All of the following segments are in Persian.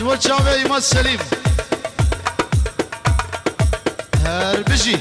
جوال شعبه ایمان سلیم هر بجی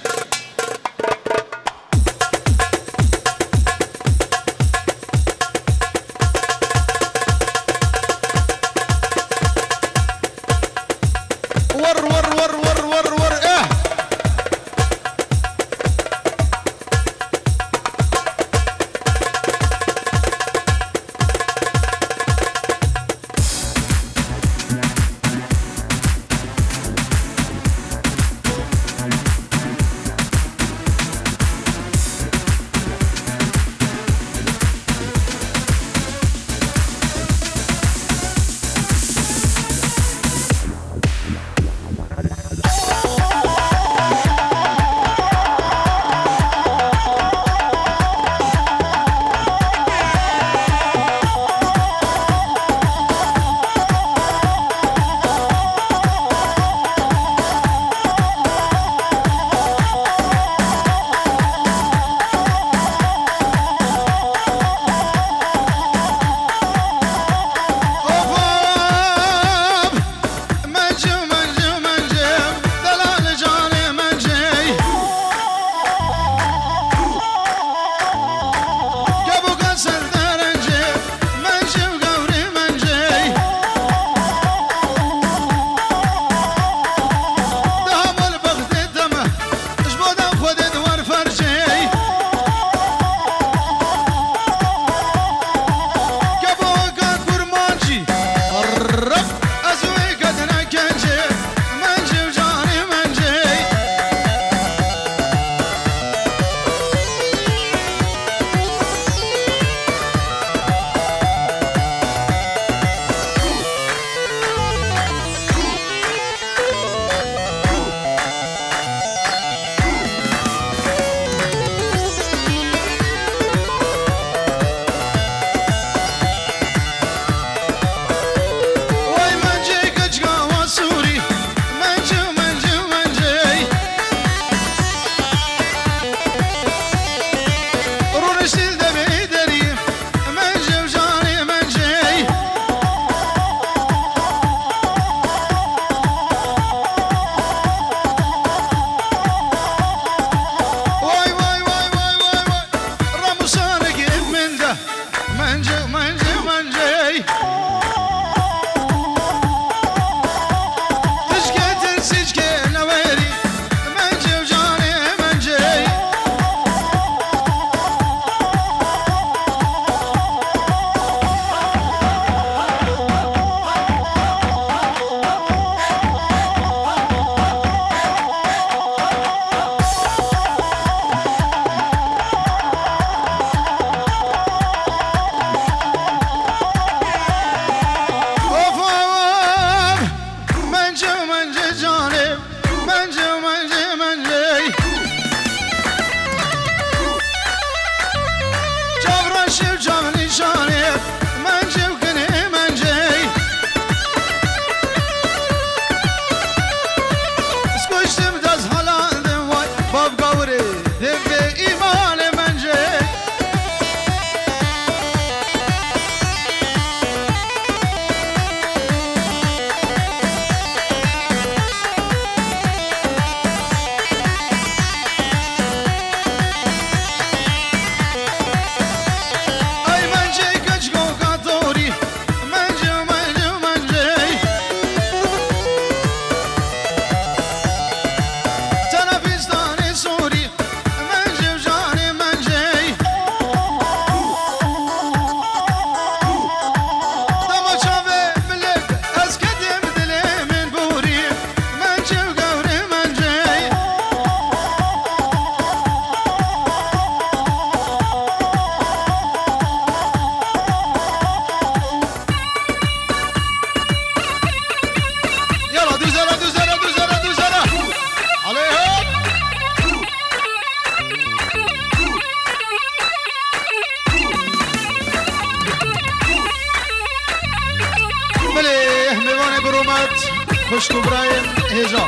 خوشکو برایم هجا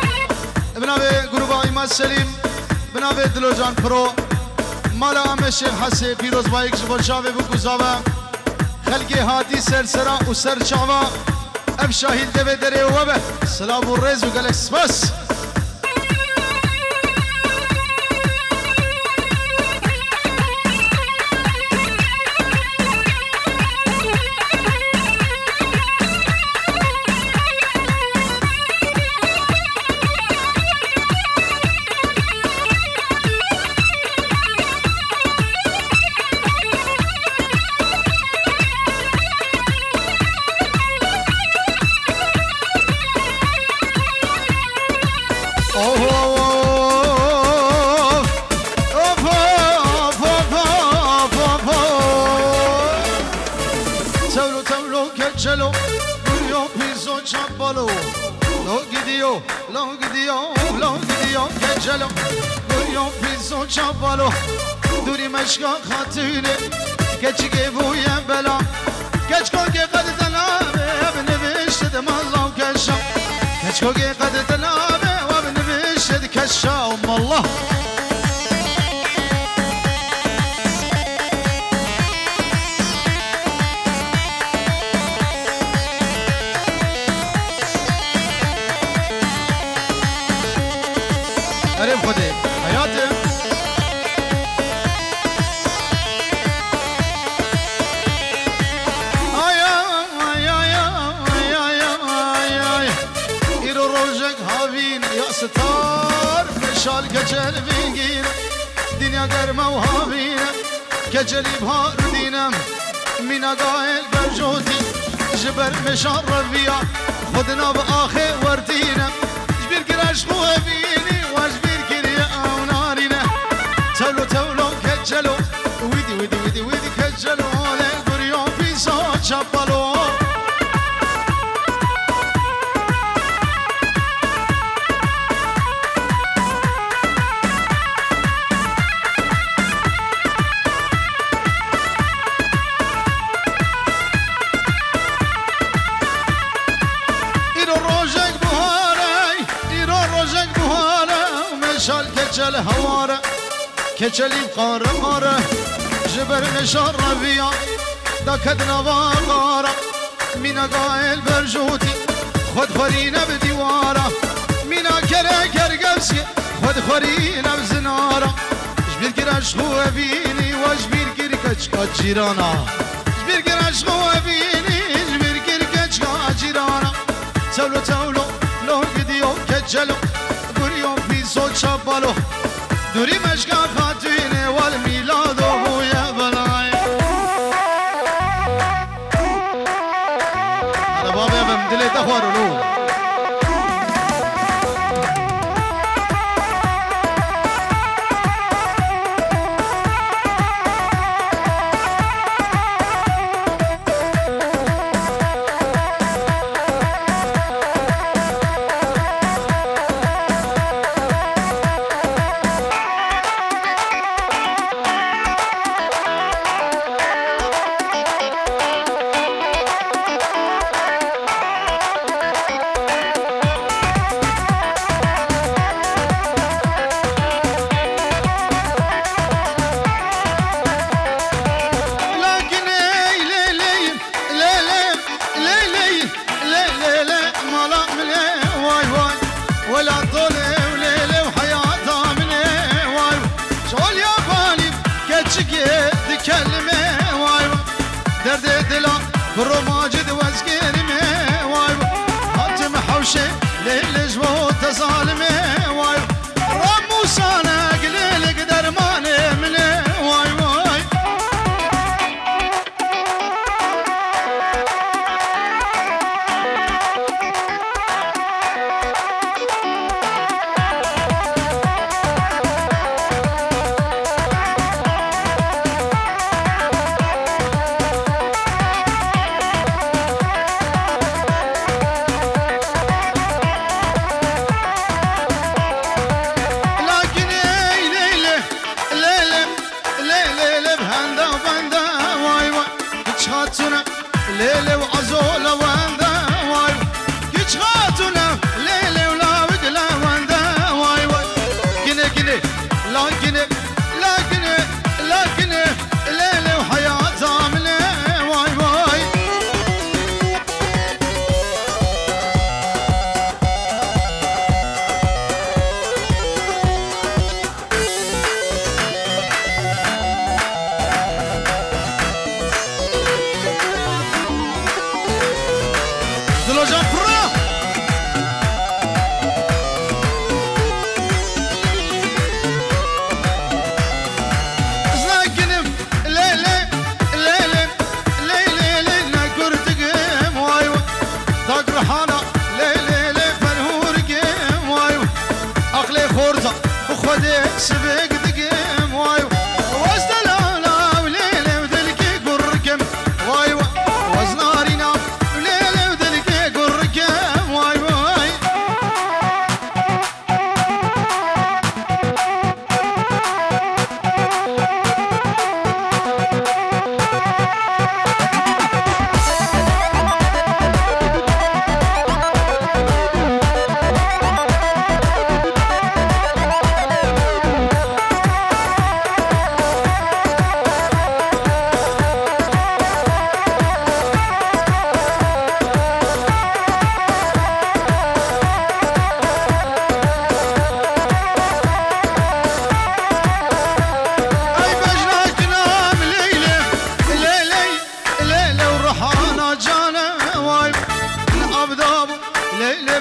بنابه گروه ایمان سلیم بنابه دلوجان پرو مالا همه شیخ حسی پیروز بایک جبال شاوه بگوزاوه خلقی هاتی سر سرا و سر چاوه ابشاهي الدبي دري وبه سلام والريز وقالك سباس دوری مشکا خاطره کچی که بویم بلا کچکو که قد دلامه و بنوشته دم الله کشم کچکو که قد دلامه و بنوشته کشم الله عرف خودی حیاته ستار فشال کجل بینگیر دنیا گرمه و هاوینه کجلی بهار دینم مینا قائل برجوتی جبر مشار رویا خودنا به آخر وردینه جبیر گرش خوه بینی و جبیر گری آونارینه تولو تولو کجلو ویدی ویدی ویدی ویدی کجلو لگریو پیسا چپلو کچل هواره کچلی قاره قاره جبر نشار رویا دا کدنا واقاره مینا قائل برجوتی خود خورینه بدیواره مینا کره کرگفسی خود خورینه بزناره جبیر گرش خوه بینی و جبیر گر کچکا جیرانا جبیر گرش خوه بینی جبیر گر کچکا جیرانا تولو تولو لو گدیو کچلو گریو پیسو چپالو دوری مشکا خاتینه والمیلادو بویا بلای انا بابا ابن دلی تخوارو برو ماجد وزكرمه واي هاتم حوشه ليل جوت ظالمه واي رموسانا قليل قدر ما نمله واي واي ليلة وعزولة واندا واي كيشغاتنا ليلة ولا ودلا واندا واي واي كني كني لا كني لا كني لا كني ليلة وحياة زاملة واي واي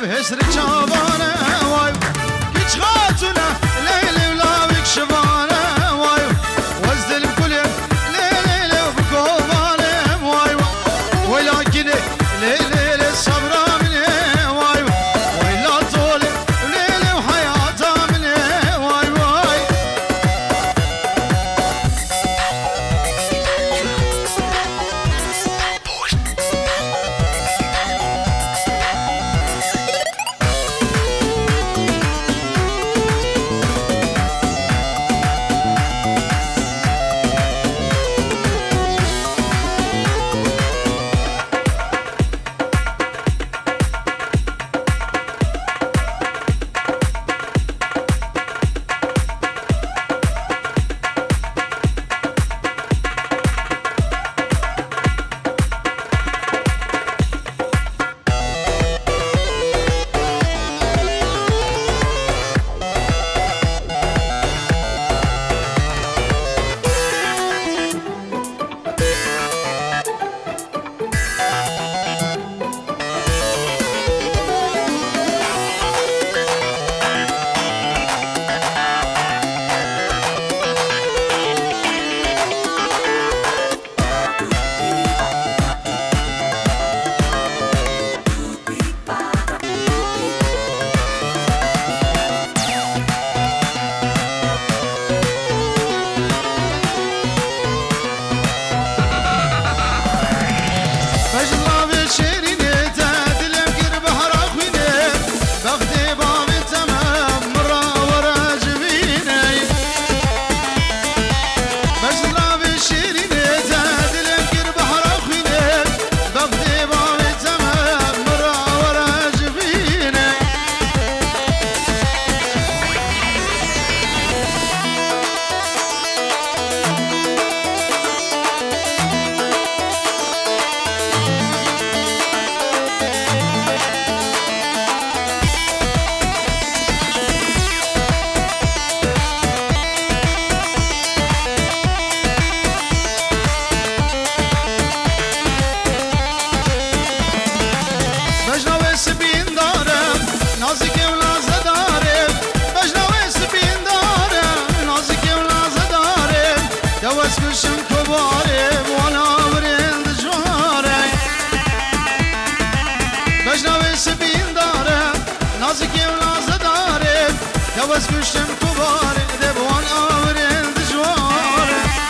بهسر جوانه واي كيش خاتونه ليلي ولاويك شبانه واي وزل بكل ليلي وبكوبانه واي ولكن ليلي الصبر مني واي ولا طول ليلي وحياته مني واي واي بس كشم كبار دبوان آورين دجوار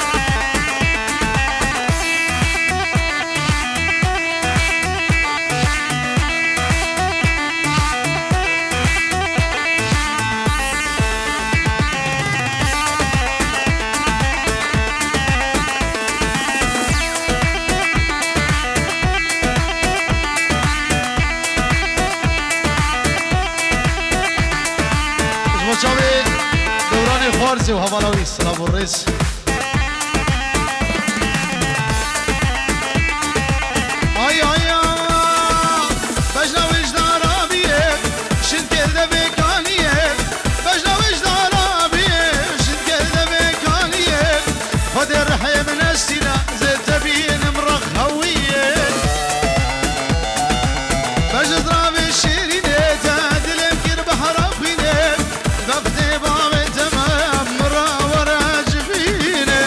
دوران خارزي وهوالاوي السلام والرئيس ay bajna vicdan abiye şint gelde bekaniye bajna vicdan abiye şint gelde bekaniye hadi rihye min estina zetabiyin mraq hawiye bajna bi şirine tadilem kir bahra khine baqti bab tamam mra wara jbine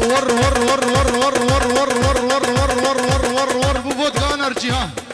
ور ور ور ور ور ور ور ور ور ور ور ور ور ور ببوت غانر جهان